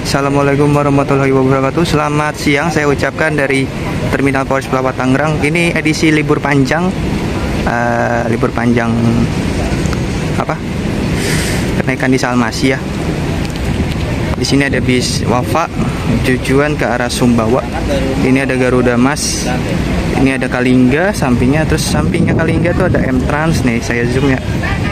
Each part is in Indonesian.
Assalamualaikum warahmatullahi wabarakatuh. Selamat siang saya ucapkan dari Terminal Polres Pelawat Tangerang. Ini edisi libur panjang, kenaikan di Salmasi ya. Di sini ada bis Wafa tujuan ke arah Sumbawa. Ini ada Garuda Mas. Ini ada Kalingga sampingnya, terus sampingnya Kalingga tuh ada M-Trans nih, saya zoom ya.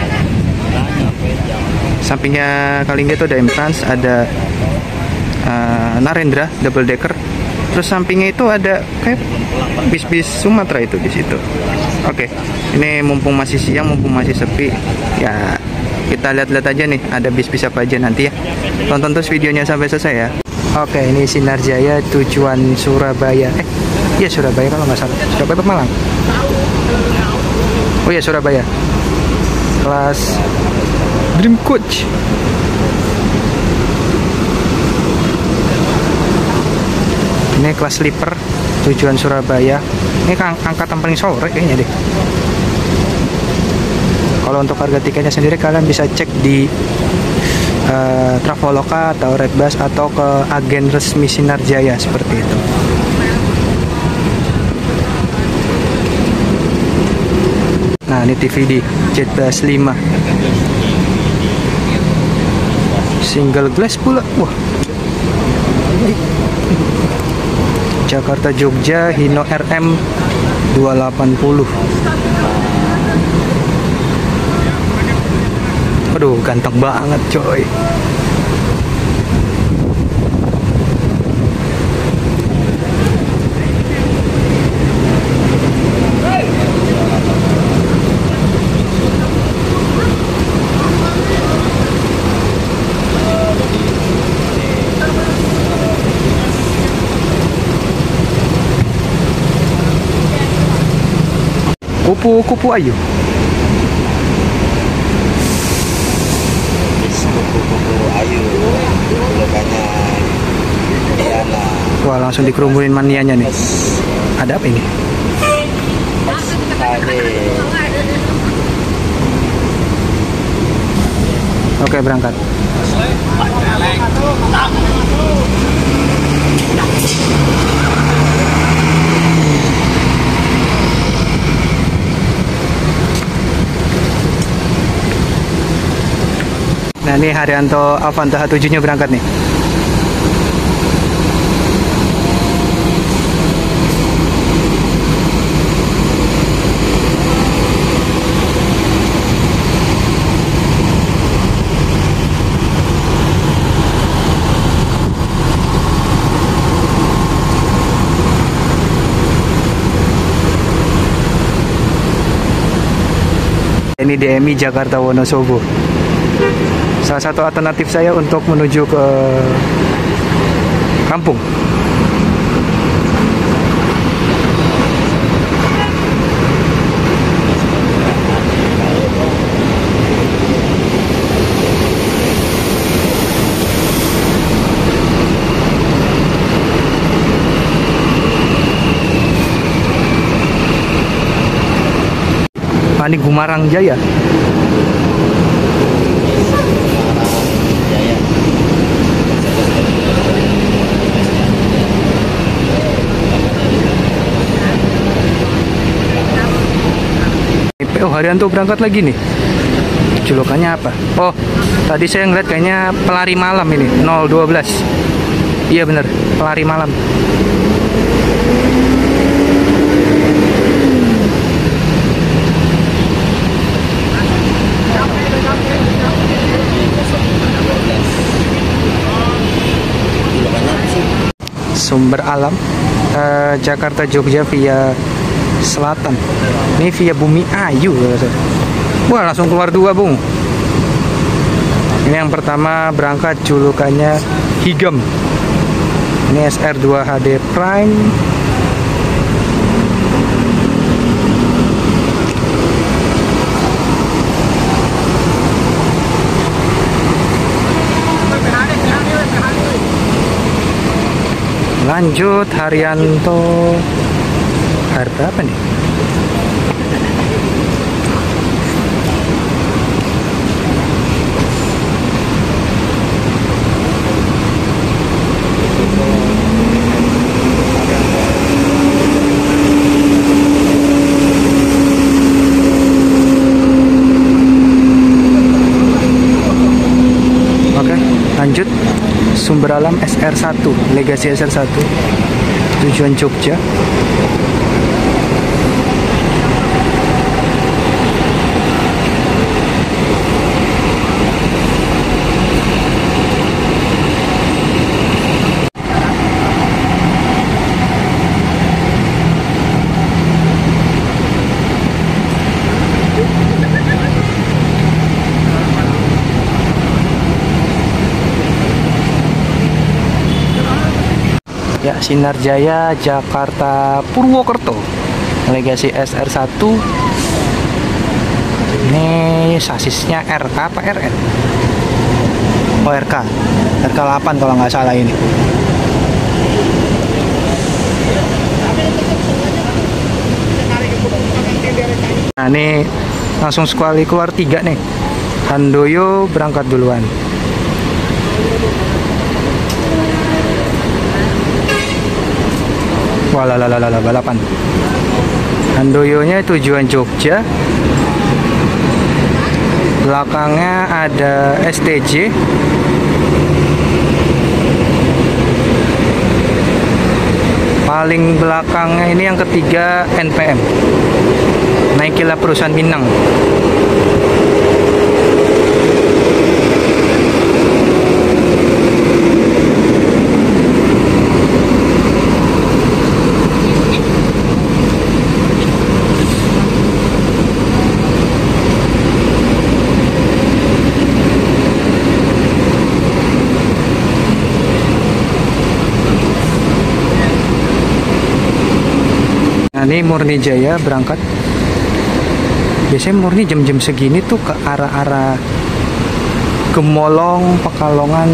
Sampingnya Kalingga tuh ada M-Trans, ada Narendra double decker. Terus sampingnya itu ada kayak bis-bis Sumatera itu di situ. Oke, ini mumpung masih siang, mumpung masih sepi, ya kita lihat-lihat aja nih ada bis-bis apa aja nanti ya. Tonton terus videonya sampai selesai ya. Oke, ini Sinar Jaya tujuan Surabaya. Iya Surabaya kalau nggak salah. Surabaya apa Malang? Oh iya Surabaya. Kelas Dream Coach. Ini kelas sleeper tujuan Surabaya. Ini angkatan paling sore kayaknya deh. Kalau untuk harga tiketnya sendiri kalian bisa cek di Traveloka atau Redbus atau ke agen resmi Sinar Jaya seperti itu. Nah ini TVD Jet 5 single glass pula. Wah, Jakarta Jogja Hino RM 280. Aduh ganteng banget coy. Kupu-kupu ayu. Kupu-kupu ayu, julukannya Diana. Wah langsung dikerumunin manianya nih. Ada apa ini? Oke berangkat. Nah ini Haryanto Avanza H7 nya berangkat nih. Ini DMI Jakarta Wonosobo. Salah satu alternatif saya untuk menuju ke kampung. Ini Gumarang Jaya. Oh Haryanto berangkat lagi nih. Julukannya apa? Oh tadi saya ngeliat kayaknya pelari malam ini 012. Iya bener, pelari malam. Sumber Alam Jakarta Jogja via selatan. Ini via Bumi Ayu. Wah langsung keluar dua bung. Ini yang pertama berangkat julukannya Higem. Ini SR2 HD Prime. Lanjut Haryanto. Harta apa nih? Beralam SR1, Legacy SR1, tujuan Jogja. Ya, Sinar Jaya Jakarta Purwokerto, Legacy SR1. Ini sasisnya RK apa RN? Oh, RK 8 kalau nggak salah ini. Nah, ini langsung sekali keluar 3 nih. Handoyo berangkat duluan. Walalala, balapan. Handoyonya tujuan Jogja. Belakangnya ada STJ. Paling belakangnya ini yang ketiga NPM. Naikilah perusahaan Minang. Ini Murni Jaya berangkat. Biasanya Murni jam-jam segini tuh ke arah-arah Gemolong, Pekalongan,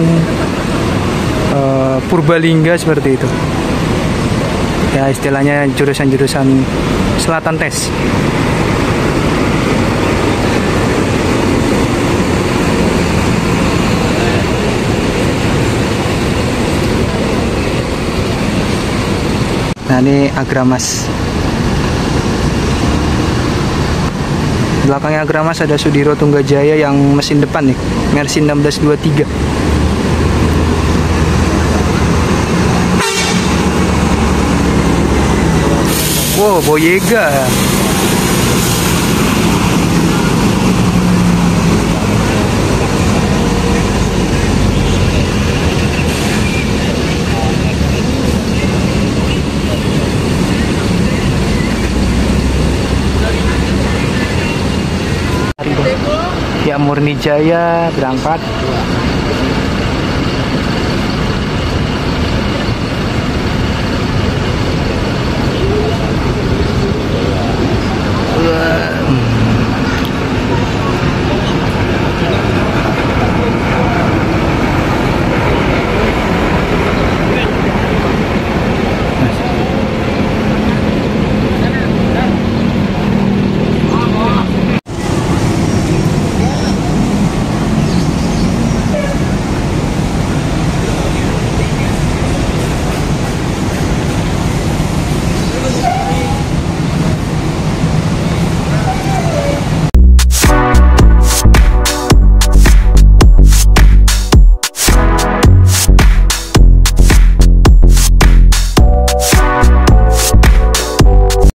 Purbalingga seperti itu. Ya, istilahnya jurusan-jurusan selatan tes. Nah, ini Agramas. Belakangnya Agramas ada Sudiro Tunggajaya yang mesin depan nih, Mercy 1623. Wow, Boyega. Ya, Murni Jaya berangkat.